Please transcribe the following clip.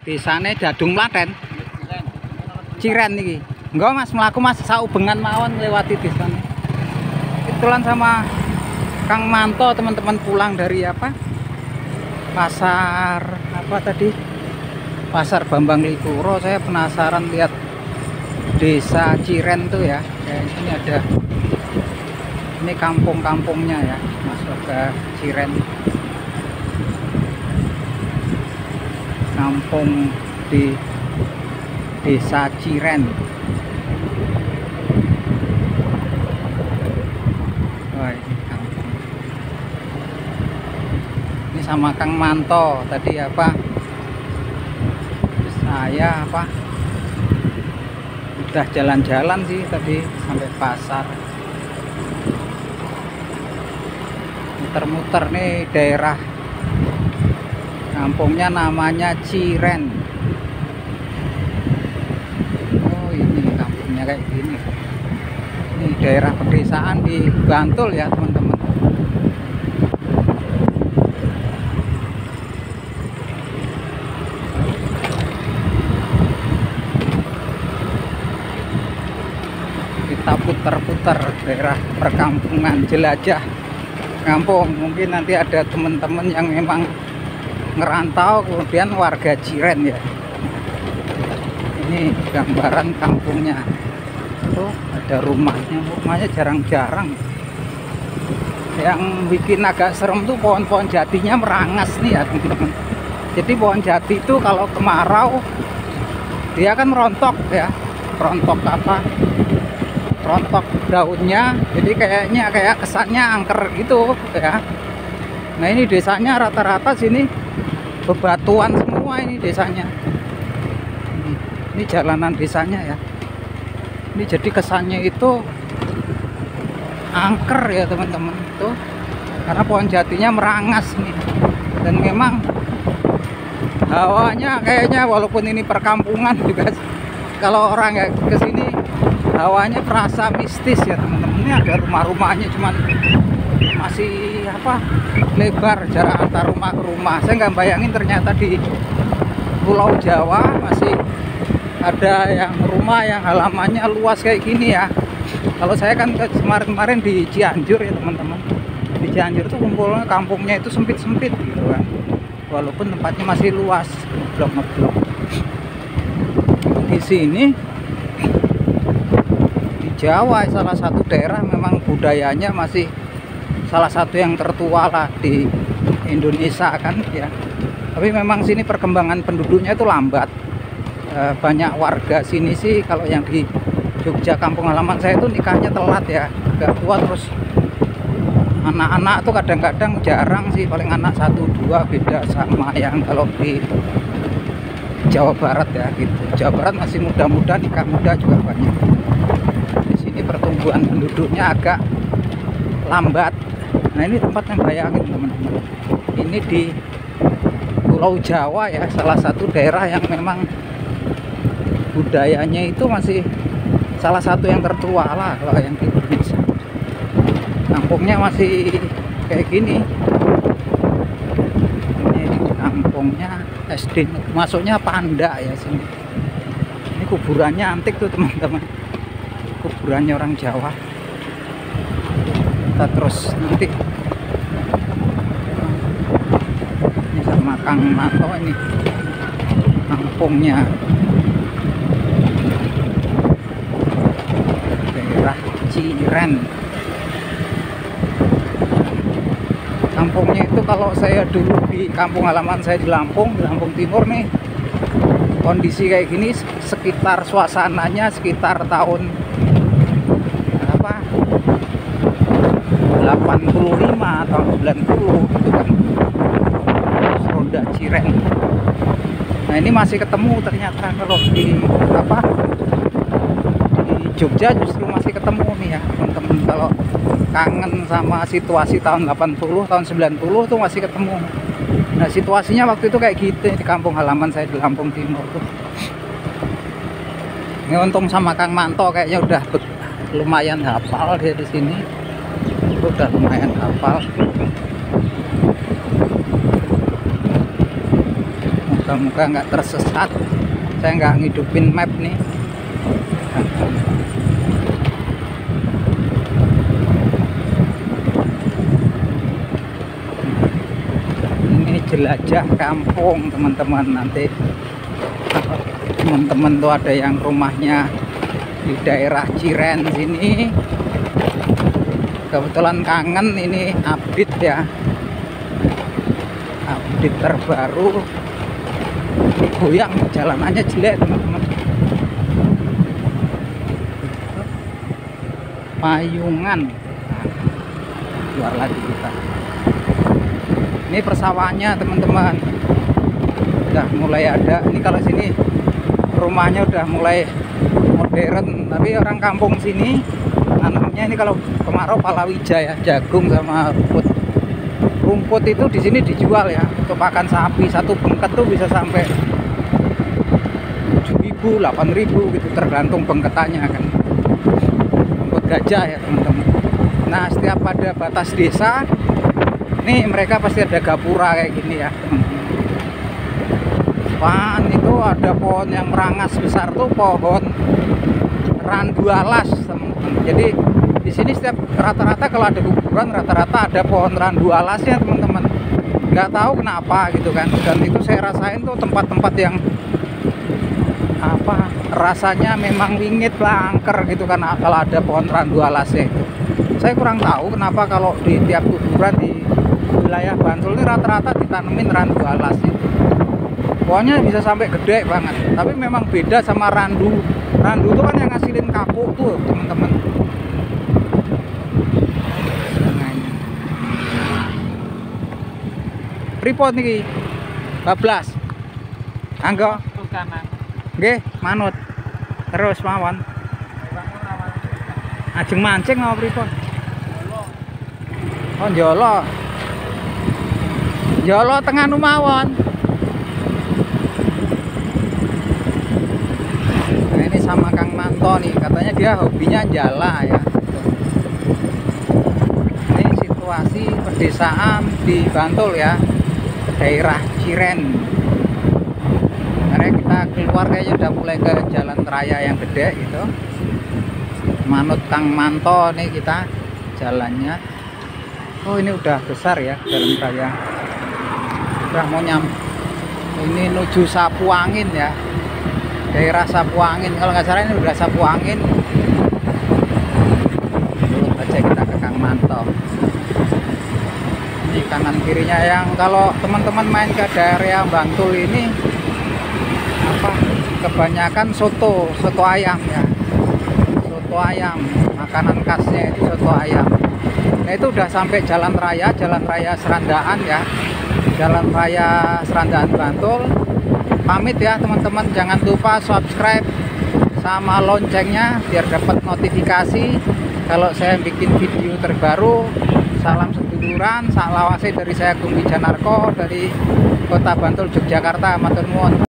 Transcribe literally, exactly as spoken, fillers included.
desane Dadung Mlaten. Ciren iki. Enggak Mas, mlaku Mas saubengan mawon lewati desane. Kebetulan sama Kang Manto teman-teman pulang dari apa? Pasar apa tadi? Pasar Bambang Lipuro. Saya penasaran lihat desa Ciren tuh ya. Kayak ini ada ini kampung-kampungnya ya, masuk ke Ciren. Kampung di desa Ciren. Wah, ini kampung. Ini sama Kang Manto tadi apa? Saya apa? Udah jalan-jalan sih tadi sampai pasar. Muter-muter nih daerah kampungnya namanya Ciren. Oh ini kampungnya kayak gini. Ini daerah pedesaan di Bantul ya teman-teman. Kita putar-putar daerah perkampungan, jelajah kampung. Mungkin nanti ada teman-teman yang memang ngerantau kemudian warga Ciren ya. Ini gambaran kampungnya. Tuh ada rumahnya, rumahnya jarang-jarang. Yang bikin agak serem tuh pohon-pohon jatinya merangas nih ya teman-teman. Jadi pohon jati itu kalau kemarau dia kan rontok ya, rontok apa? Rontok daunnya, jadi kayaknya kayak kesannya angker gitu ya. Nah ini desanya rata-rata sini bebatuan semua ini desanya. Ini, ini jalanan desanya ya. Ini jadi kesannya itu angker ya teman-teman tuh, karena pohon jatinya merangas nih. Dan memang hawanya kayaknya walaupun ini perkampungan juga, kalau orang ya kesini hawanya terasa mistis ya teman-teman. Ini ada rumah-rumahnya cuman masih apa lebar jarak antar rumah ke rumah. Saya nggak bayangin ternyata di Pulau Jawa masih ada yang rumah yang halamannya luas kayak gini ya. Kalau saya kan kemarin-kemarin di Cianjur ya teman-teman. Di Cianjur tuh kumpulnya kampungnya itu sempit-sempit gitu kan. Walaupun tempatnya masih luas, ngeblok-ngeblok. Di sini Jawa salah satu daerah memang budayanya masih salah satu yang tertua lah di Indonesia kan ya. Tapi memang sini perkembangan penduduknya itu lambat. E, banyak warga sini sih kalau yang di Jogja kampung halaman saya itu nikahnya telat ya, agak tua. Terus anak-anak tuh kadang-kadang jarang sih, paling anak satu dua, beda sama yang kalau di Jawa Barat ya gitu. Jawa Barat masih muda-muda, nikah muda juga banyak. Pertumbuhan penduduknya agak lambat. Nah ini tempatnya bayangin teman-teman, ini di Pulau Jawa ya, salah satu daerah yang memang budayanya itu masih salah satu yang tertua lah kalau yang di Indonesia. Kampungnya masih kayak gini. Ini kampungnya S D, masuknya Panda ya sini. Ini kuburannya antik tuh teman-teman, kuburannya orang Jawa. Kita terus nanti ini sama Kang Manto, ini kampungnya daerah Ciren. Kampungnya itu kalau saya dulu di kampung halaman saya di Lampung, di Lampung Timur nih, kondisi kayak gini sekitar suasananya sekitar tahun delapan puluh lima atau sembilan puluh gitu kan, Ronda Ciren. Nah ini masih ketemu ternyata kalau di apa di Jogja justru masih ketemu nih ya teman-teman. Kalau kangen sama situasi tahun delapan puluh, tahun sembilan puluh tuh masih ketemu. Nah situasinya waktu itu kayak gitu di kampung halaman saya di Lampung Timur tuh. Ini untung sama Kang Manto kayaknya udah lumayan hafal dia di sini. Udah lumayan hafal. Moga-moga nggak tersesat. Saya nggak ngidupin map nih. Ini jelajah kampung teman-teman. Nanti teman-teman tuh ada yang rumahnya di daerah Ciren sini, kebetulan kangen ini update ya, update terbaru. Goyang, jalanannya jelek teman-teman. Payungan, nah, keluar lagi kita. Ini persawahannya teman-teman, udah mulai ada. Ini kalau sini rumahnya udah mulai modern, tapi orang kampung sini nanamnya ini kalau kemarau palawija ya, jagung sama rumput. Rumput itu di sini dijual ya untuk pakan sapi. Satu bengket tuh bisa sampai tujuh ribu, delapan ribu gitu, tergantung bengketannya kan. Rumput gajah ya teman-teman. Nah, setiap pada batas desa nih mereka pasti ada gapura kayak gini ya teman-teman. Wah, itu ada pohon yang merangas besar tuh, pohon randu alas teman-teman. Jadi di sini setiap rata-rata kalau ada kuburan rata-rata ada pohon randu alasnya teman-teman. Nggak tahu kenapa gitu kan. Dan itu saya rasain tuh tempat-tempat yang apa rasanya memang wingit lah, angker gitu kan kalau ada pohon randu alasnya itu. Saya kurang tahu kenapa kalau di tiap kuburan di wilayah Bantul ini rata-rata ditanemin randu alas itu. Pohonnya bisa sampai gede banget, tapi memang beda sama randu. Randu itu kan yang ngasilin kapuk tuh teman-teman. Pripot niki bablas anggo nggih manut terus mawon ajeng mancing apa pripot? Oh njolo njolo tengah mawon. Nah, ini sama Kang Manto nih, katanya dia hobinya jala ya. Ini situasi pedesaan di Bantul ya, daerah Ciren. Karena kita keluar kayaknya udah mulai ke jalan raya yang gede gitu. Manut Kang Manto nih kita jalannya. Oh, ini udah besar ya jalan raya. Udah mau nyam. Ini menuju Sapu Angin ya. Daerah Sapu Angin. Kalau nggak salah ini udah Sapu Angin. Turun aja kita ke Kang Manto. Ini kanan kirinya yang kalau teman-teman main ke daerah Bantul ini apa kebanyakan soto soto ayam ya, soto ayam, makanan khasnya itu soto ayam. Nah, itu udah sampai jalan raya jalan raya Serandaan ya, jalan raya Serandaan Bantul. Pamit ya teman-teman, jangan lupa subscribe sama loncengnya biar dapat notifikasi kalau saya bikin video terbaru. Salam seduluran, sak lawase dari saya Gumbi Janarko dari Kota Bantul, Yogyakarta. Matur nuwun.